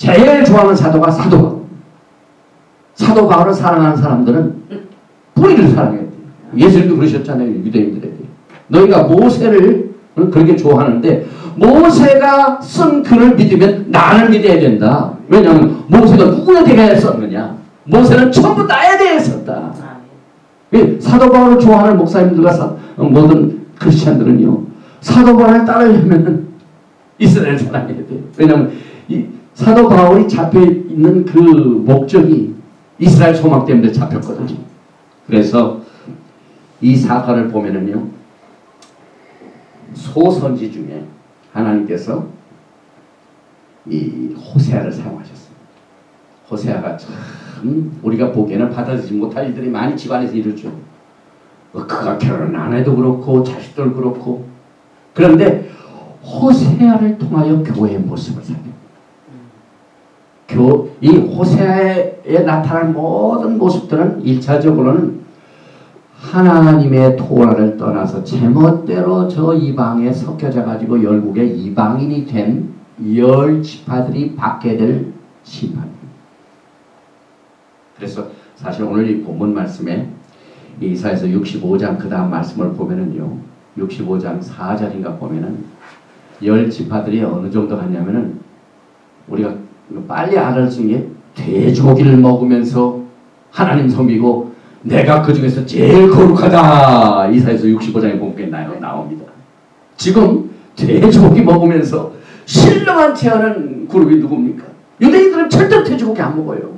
제일 좋아하는 사도가 사도 바울. 사도 바울을 사랑하는 사람들은 뿌리를 사랑해야 돼요. 예수님도 그러셨잖아요. 유대인들에게. 너희가 모세를 그렇게 좋아하는데 모세가 쓴 글을 믿으면 나를 믿어야 된다. 왜냐하면 모세가 누구에 대해 썼느냐. 모세는 전부 나에 대해 썼다. 사도 바울을 좋아하는 목사님들과 모든 크리스찬들은요. 사도 바울을 따르려면 이스라엘 사랑해야 돼요. 왜냐하면 이 사도 바울이 잡혀있는 그 목적이 이스라엘 소망 때문에 잡혔거든요. 그래서 이 사건을 보면은요. 소선지 중에 하나님께서 이 호세아를 사용하셨어요. 호세아가 참 우리가 보기에는 받아들이지 못할 일들이 많이 집안에서 이루죠. 그가 결혼 안 해도 그렇고 자식들 그렇고. 그런데 호세아를 통하여 교회의 모습을 살펴요. 이 호세아에 나타난 모든 모습들은 1차적으로는 하나님의 토라를 떠나서 제멋대로 저 이방에 섞여져 가지고 열국의 이방인이 된 10지파들이 받게 될 심판입니다. 그래서 사실 오늘 이 본문 말씀에 이사야서 65장 그 다음 말씀을 보면은요. 65장 4절인가 보면은 10지파들이 어느 정도 갔냐면은 우리가 빨리 알을 수 있는 게 돼지고기를 먹으면서 하나님 섬기고 내가 그 중에서 제일 거룩하다. 이사야서 65장에 보면 나옵니다. 지금 돼지고기 먹으면서 신령한 체하는 그룹이 누굽니까? 유대인들은 절대 돼지고기 안 먹어요.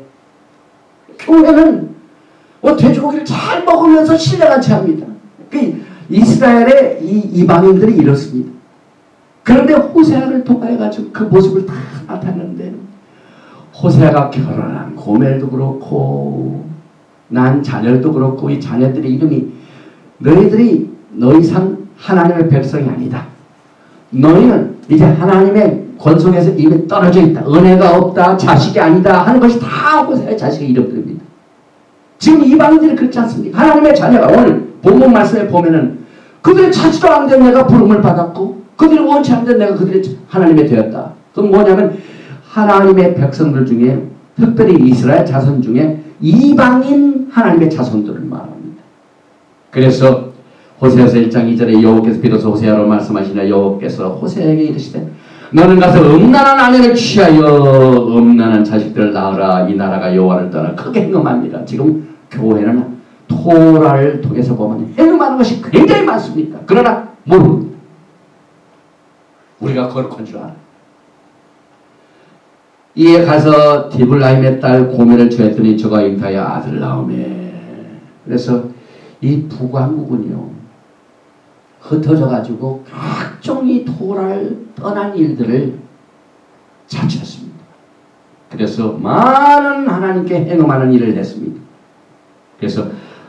교회는 돼지고기를 잘 먹으면서 신령한 체합니다. 이스라엘의 이 이방인들이 이렇습니다. 그런데 호세아를 통해가지고 그 모습을 다 나타내는데 호세아가 결혼한 고멜도 그렇고 난 자녀도 그렇고 이 자녀들의 이름이 너희들이 더 이상 하나님의 백성이 아니다. 너희는 이제 하나님의 권속에서 이미 떨어져 있다. 은혜가 없다. 자식이 아니다. 하는 것이 다 호세아의 자식의 이름들입니다. 지금 이방인들이 그렇지 않습니까? 하나님의 자녀가 오늘 본문 말씀에 보면은 그들이 찾지도 않는 내가 부름을 받았고 그들이 원치 않는 내가 그들이 하나님의 되었다. 그건 뭐냐면 하나님의 백성들 중에 특별히 이스라엘 자손 중에 이방인 하나님의 자손들을 말합니다. 그래서 호세아서 1장 2절에 여호와께서 비로소 호세아로 말씀하시나 여호와께서 호세아에게 이르시되 너는 가서 음란한 아내를 취하여 음란한 자식들을 낳으라. 이 나라가 여호와를 떠나 크게 행음합니다. 지금 교회는 토라를 통해서 보면 행음하는 것이 굉장히 많습니다. 그러나 모릅니다. 우리가 거룩한 줄 알아. 이에 가서 디블라임의 딸 고멜을 취했더니 저가 잉타하여 아들 낳으매. 그래서 이 북왕국은요 흩어져 가지고 각종 이 토라를 떠난 일들을 자처했습니다. 그래서 많은 하나님께 행음하는 일을 했습니다. 그래서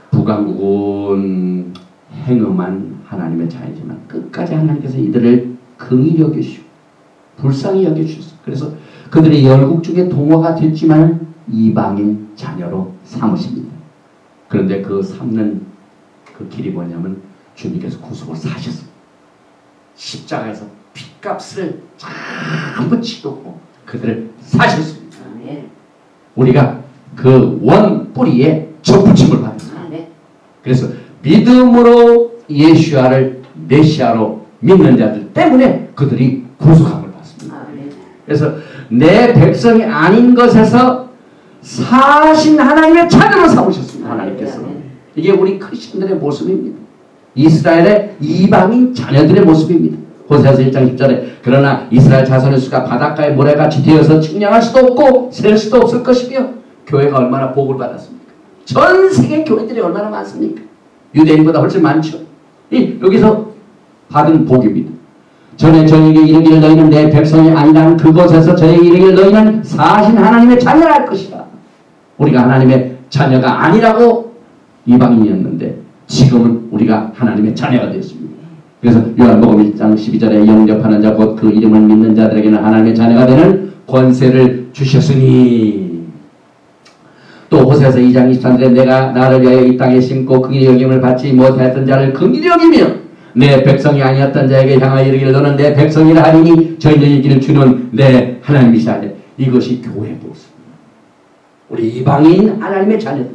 북왕국은 행음한 하나님의 자이지만 끝까지 하나님께서 이들을 긍휼히 여기시고 불쌍히 여겨주셨어요. 그래서 그들의 열국 중에 동화가 됐지만 이방인 자녀로 삼으십니다. 그런데 그 삼는 그 길이 뭐냐면 주님께서 구속을 사셨습니다. 십자가에서 핏값을 전부 치르고 그들을 사셨습니다. 우리가 그 원 뿌리에 접붙임을 받았습니다. 그래서 믿음으로 예수아를 메시아로 믿는 자들 때문에 그들이 구속함을 받습니다. 그래서 내 백성이 아닌 것에서 사신 하나님의 자녀로 삼으셨습니다. 하나님께서. 이게 우리 크리스천들의 모습입니다. 이스라엘의 이방인 자녀들의 모습입니다. 호세아서 1장 10절에 그러나 이스라엘 자손의 수가 바닷가의 모래같이 되어서 측량할 수도 없고 셀 수도 없을 것이며 교회가 얼마나 복을 받았습니까? 전 세계 교회들이 얼마나 많습니까? 유대인보다 훨씬 많죠. 여기서 받은 복입니다. 전에 저에게 이르기를 너희는 내 백성이 아니라는 그곳에서 저에게 이르기를 너희는 사신 하나님의 자녀라 할 것이다. 우리가 하나님의 자녀가 아니라고 이방인이었는데 지금은 우리가 하나님의 자녀가 되었습니다. 그래서 요한복음 1장 12절에 영접하는 자 곧 그 이름을 믿는 자들에게는 하나님의 자녀가 되는 권세를 주셨으니 또 호세아서 2장 23절에 내가 나를 위하여 이 땅에 심고 긍휼히 여김을 받지 못하였던 자를 긍휼히 여기며 내 백성이 아니었던 자에게 향하여 이르기를 너는 내 백성이라 하리니 저희들에게 주는 내 하나님이시라. 이것이 교회 모습입니다. 우리 이방인 하나님의 자녀들,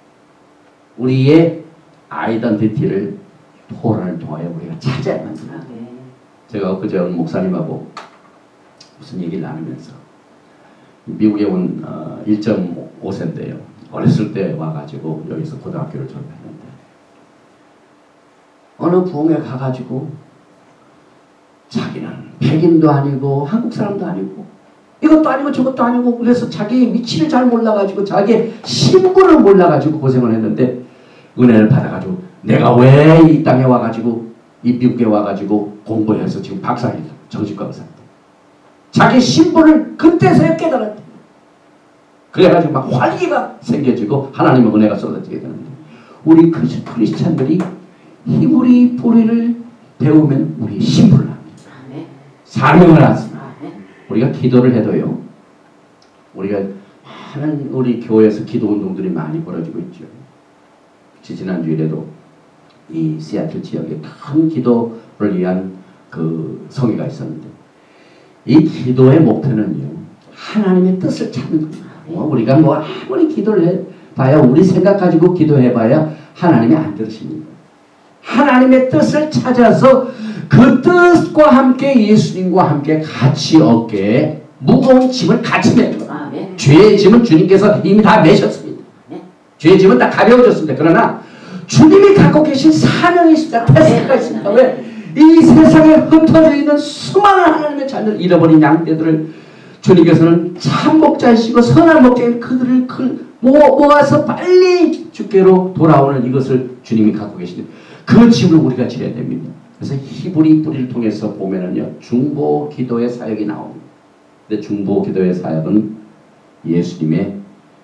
우리의 아이덴티티를 토론을 통하여 우리가 찾아야 합니다. 제가 그저 목사님하고 무슨 얘기를 나누면서 미국에 온 1.5세인데요. 어렸을 때 와가지고 여기서 고등학교를 졸업했는데 어느 부흥회 가가지고 자기는 백인도 아니고 한국 사람도 아니고 이것도 아니고 저것도 아니고 그래서 자기의 위치를 잘 몰라가지고 자기의 신분을 몰라가지고 고생을 했는데 은혜를 받아가지고 내가 왜 이 땅에 와가지고 이 미국에 와가지고 공부를 해서 지금 박사입니다. 정신과 의사. 자기 신분을 그때서야 깨달았대. 그래가지고 막 활기가 생겨지고 하나님의 은혜가 쏟아지게 되는데 우리 크리스찬들이 히브리 보리를 배우면 우리 신분을 합니다. 사명을 합니다. 우리가 기도를 해도요. 우리가 많은 우리 교회에서 기도 운동들이 많이 벌어지고 있죠. 지난주일에도 이 시애틀 지역에 큰 기도를 위한 그 성회가 있었는데 이 기도의 목표는요. 하나님의 뜻을 찾는 겁니다. 우리가 뭐 아무리 기도를 해봐야 우리 생각 가지고 기도해봐야 하나님이 안 들으십니다. 하나님의 뜻을 찾아서 그 뜻과 함께 예수님과 함께 같이 어깨에 무거운 짐을 같이 메고 죄의 짐은 주님께서 이미 다 메셨습니다. 죄의 짐은 다 가벼워졌습니다. 그러나 주님이 갖고 계신 사명이 있습니다. 태세가 있습니다. 왜? 이 세상에 흩어져 있는 수많은 하나님의 자녀를 잃어버린 양떼들을 주님께서는 참 목자이시고 선한 목자인 그들을 모아서 빨리 주께로 돌아오는 이것을 주님이 갖고 계시는 그 짐을 우리가 지어야 됩니다. 그래서 히브리 뿌리를 통해서 보면은요 중보 기도의 사역이 나옵니다. 근데 중보 기도의 사역은 예수님의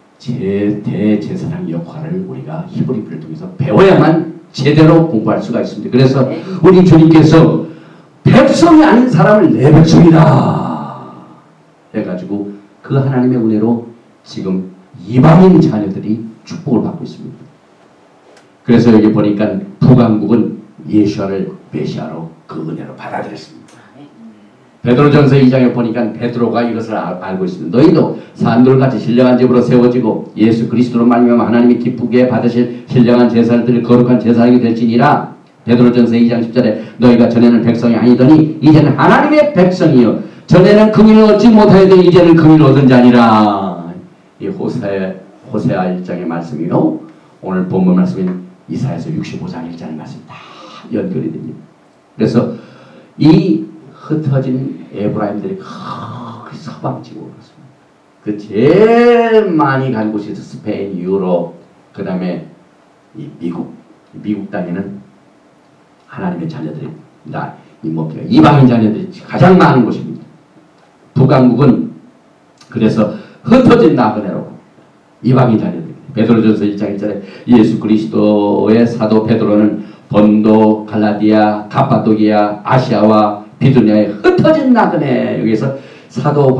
대제사장 역할을 우리가 히브리 뿌리를 통해서 배워야만 제대로 공부할 수가 있습니다. 그래서 우리 주님께서 백성이 아닌 사람을 내 백성이다 해가지고 그 하나님의 은혜로 지금 이방인 자녀들이 축복을 받고 있습니다. 그래서 여기 보니까 북왕국은 예수를 메시아로 그 은혜로 받아들였습니다. 베드로전서 2장에 보니까 베드로가 이것을 알고 있습니다. 너희도 산돌같이 신령한 집으로 세워지고 예수 그리스도로 말미암아 하나님이 기쁘게 받으실 신령한 제사를 드릴 거룩한 제사장이 될지니라. 베드로전서 2장 10절에 너희가 전에는 백성이 아니더니 이제는 하나님의 백성이요 전에는 긍휼을 얻지 못하였더니 이제는 긍휼을 얻은 자니라. 이 호세아 1장의 말씀이요 오늘 본문 말씀인 이사야서 65장 1장의 말씀이 다 연결이 됩니다. 그래서 이 흩어진 에브라임들이 서방 지구로 갔습니다. 그 제일 많이 간 곳이 스페인, 유럽, 그 다음에 이 미국 땅에는 하나님의 자녀들이 이방인 자녀들이 가장 많은 곳입니다. 북왕국은 그래서 흩어진 나그네로 이방인 자녀들. 베드로전서 1장 1절에 예수 그리스도의 사도 베드로는 본도, 갈라디아, 갑바도기아, 아시아와 비두니아에 흩어진 나그네. 여기서 사도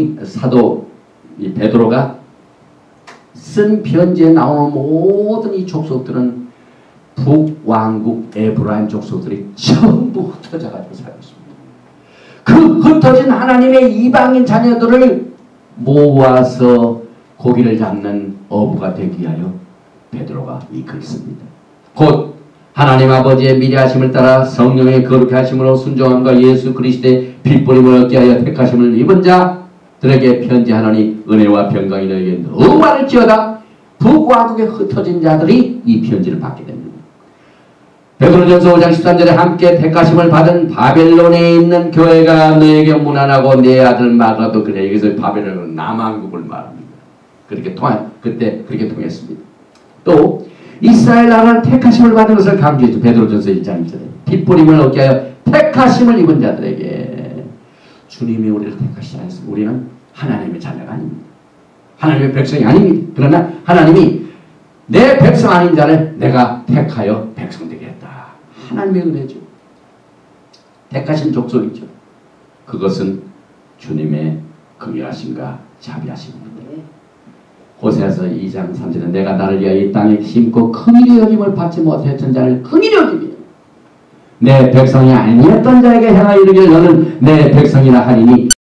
베드로가 쓴 편지에 나오는 모든 이 족속들은 북왕국 에브라임 족속들이 전부 흩어져가지고 살고 있습니다. 그 흩어진 하나님의 이방인 자녀들을 모아서 고기를 잡는 어부가 되기 위하여 베드로가 이끌 있습니다. 곧 하나님 아버지의 미래하심을 따라 성령의 거룩해 하심으로 순종함과 예수 그리스도의 빛보림을 얻게 하여 택하심을 입은 자들에게 편지하노니 은혜와 평강이 너에게 너무 많을지어다. 북왕국에 흩어진 자들이 이 편지를 받게 됩니다. 베드로전서 5장 13절에 함께 택하심을 받은 바벨론에 있는 교회가 너에게 문안하고 내 아들 마가도 그래. 여기서 바벨론은 남왕국을 말합니다. 그때 그렇게 통했습니다. 또 이스라엘 나라는 택하심을 받은 것을 강조했죠. 베드로전서 1장 1절에 빛보림을 얻게 하여 택하심을 입은 자들에게. 주님이 우리를 택하시지 않습니다. 우리는 하나님의 자녀가 아닙니다. 하나님의 백성이 아닙니다. 그러나 하나님이 내 백성 아닌 자를 내가 택하여 백성 되게 했다. 하나님의 은혜죠. 택하신 족속이죠. 그것은 주님의 긍휼하심과 자비하심입니다. 호세아서 2장 3절에 내가 나를 위하여 이 땅에 심고 긍휼히 여김을 받지 못했던 자를 긍휼히 여기며 내 백성이 아니었던 자에게 향하여 이르기를 너는 내 백성이라 하리니